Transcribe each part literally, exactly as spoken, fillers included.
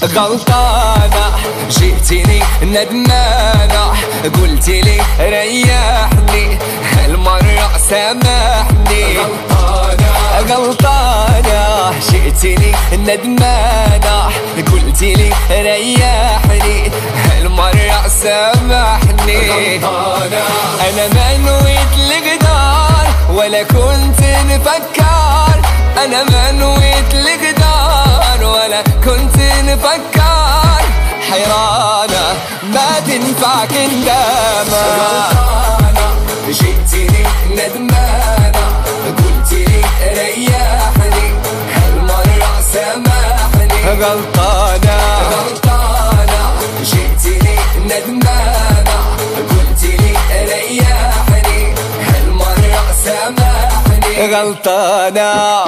غلطانة جئتني ندمانة، قلتي لي ريحني هالمرة سامحني. غلطانة غلطانة جئتني ندمانة، قلتي لي ريحني هالمرة سامحني. غلطانة أنا ما نويت الغدار ولا كنت نفكر، أنا ما نويت الغدار ولا كنت نفكر، حيرانة ما تنفع كندامة. غلطانة جئتني ندمانة، قلتي لي ريحني هالمرة سامحني. غلطانة غلطانة جئتني ندمانة، قلتي لي ريحني هالمرة سامحني. غلطانة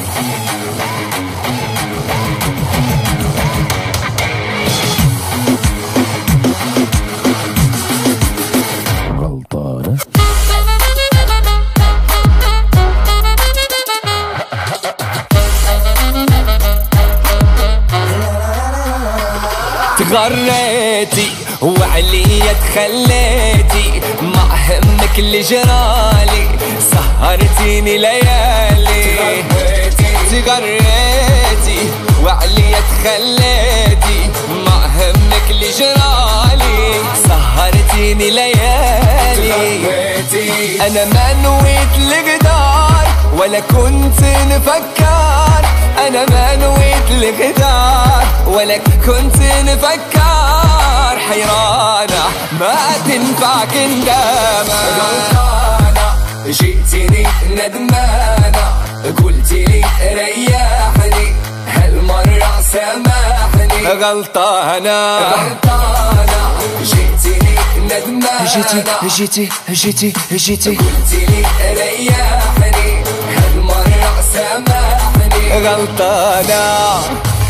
غلطانة تغريتي وعليا تخليتي، ما همك اللي جرالي سهرتيني ليالي. تغريتي وعليا تخليتي، ما همك اللي جرالي سهرتيني ليالي. أنا ما نويت الغدار ولا كنت نفكر، أنا ما نويت الغدار ولا كنت نفكر، حيرانة ما تنفع كندامة. غلطانة جئتني ندمانة، قلتي لي ريحني هالمرة سامحني. غلطانة غلطانة جئتني ندمانة، جيتي جيتي جيتي جيتي قلتي لي ريحني هالمرة سامحني. غلطانة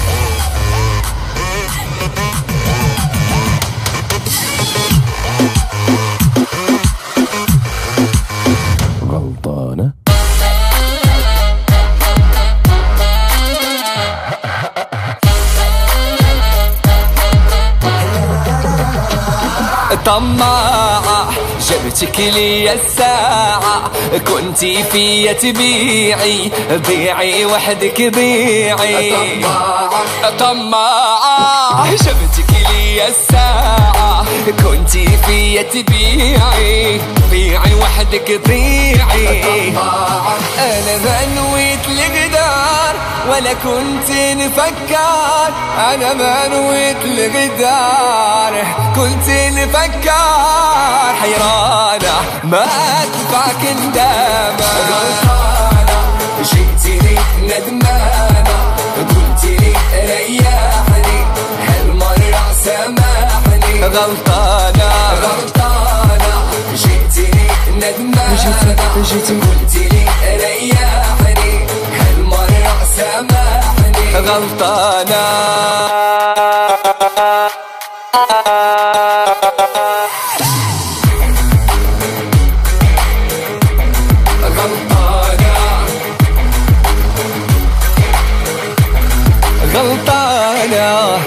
غلطانة طماعة جبتك لي الساعة، كنتي فيا تبيعي بيعي وحدك بيعي. طماعة طماعة جبتك لي الساعة، كنتي فيا تبيعي بيعي وحدك بيعي. أنا ما نويت الغدار ولا كنت نفكر، أنا ما نويت الغدار كنت نفكر، حيرانة ما تنفع كندامة. غلطانة جئتني ندمانة، قلتي لي ريحني هالمرة سامحني. غلطانة غلطانة جئتني ندمانة، قلتي لي ريحني هالمرة سامحني. غلطانة غلطانة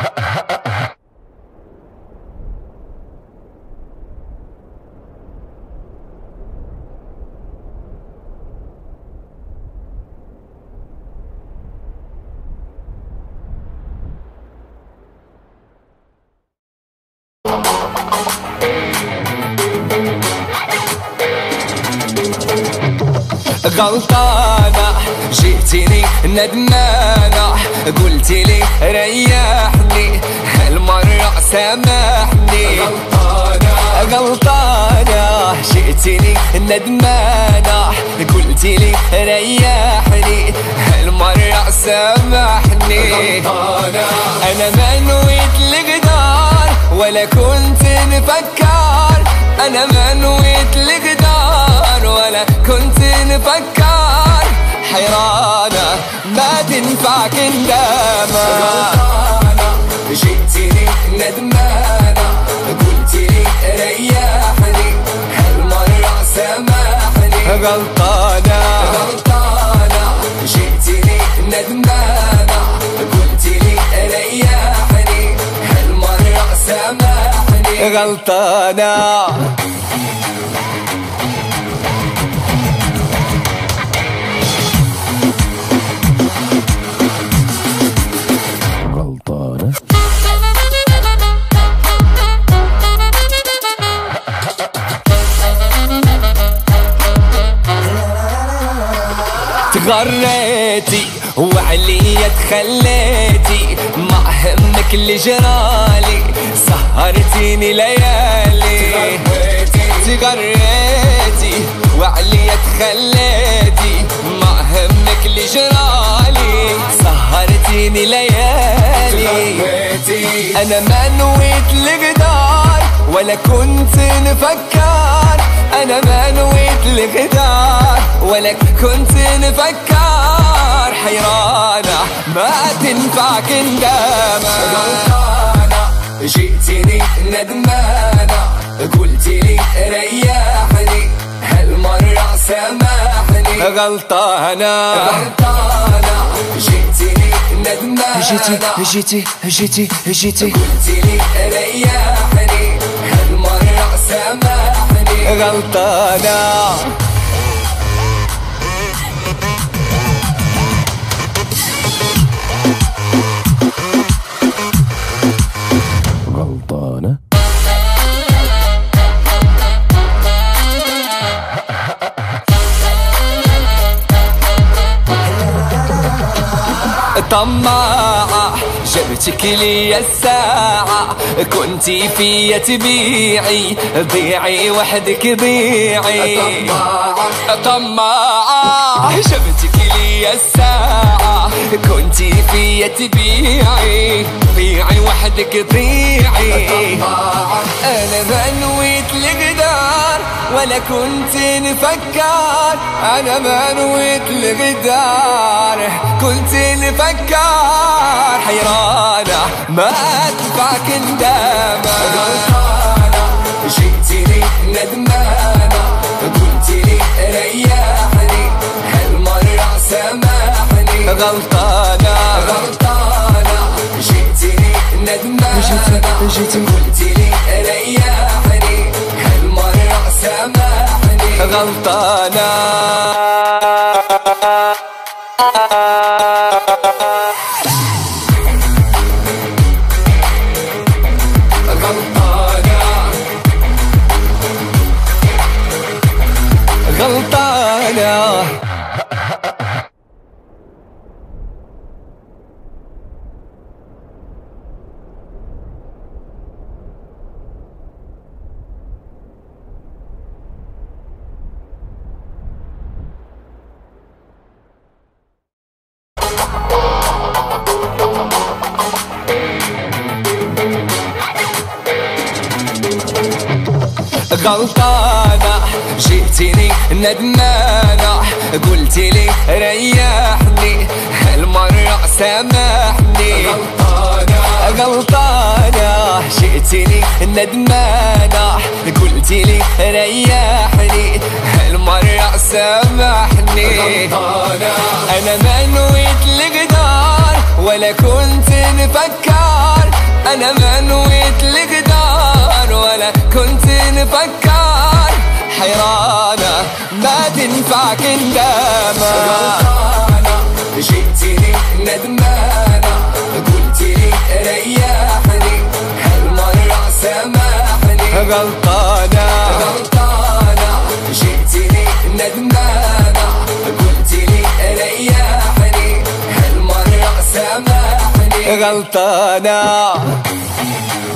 غلطانة جئتني ندمانة، قلتي لي ريحني هالمرة سامحني. غلطانة غلطانة جئتني ندمانة، قلتي لي ريحني هالمرة سامحني. غلطانة أنا ما نويت الغدار ولا كنت نفكر، أنا ما نويت الغدار ولا كنت نفكر، حيرانة ما تنفع كندامة. غلطانة جئتني ندمانة، قلتي لي ريحني هالمرة سامحني. غلطانة غلطانة جئتني ندمانة، قلتي لي ريحني غلطانة. غلطانة. تغريتي وعليا تخليتي، ما همك اللي جرالي، سهرتيني ليالي. تغريتي وعليا تخليتي، ما همك اللي جرالي، سهرتيني ليالي. انا ما نويت الغدار ولا كنت نفكر، انا ما نويت الغدار ولا كنت نفكر. حيرانة ما تنفع كندامة. غلطانة جئتني ندمانة، قلتلي ريحني هالمرة سامحني. غلطانة غلطانة جئتني ندمانة، جيتي جيتي جيتي جيتي قلتلي ريحني هالمرة سامحني. غلطانة. غلطانة. طماعة جبتك لي الساعة، كنتي فيا تبيعي، ضيعي وحدك ضيعي. طماعة طماعة جبتك لي الساعة، كنتي فيا تبيعي، ضيعي وحدك ضيعي. أنا ما نويت الغدار ولا كنت نفكر، أنا ما نويت الغدار كنت نفكر. حيرانة ما تنفع كندامة. غلطانة جئتني ندمانة، قلتلي ريحني هالمرة سامحني. غلطانة غلطانة جئتني ندمانة، قلتلي ريحني هالمرة سامحني. غلطانة. غلطانة. غلطانة جئتني ندمانة، قلتلي ريحني هالمرة سامحني. غلطانة غلطانة جئتني ندمانة، قلتلي ريحني هالمرة سامحني. غلطانة أنا ما نويت الغدار ولا كنت نفكر، أنا ما نويت الغدار ولا كنت نفكر. حيرانة ما تنفع كندامة. غلطانة جئتني ندمانة، قلتلي ريحني هالمرة سامحني. غلطانة غلطانة جئتني ندمانة، قلتلي ريحني هالمرة سامحني. غلطانة.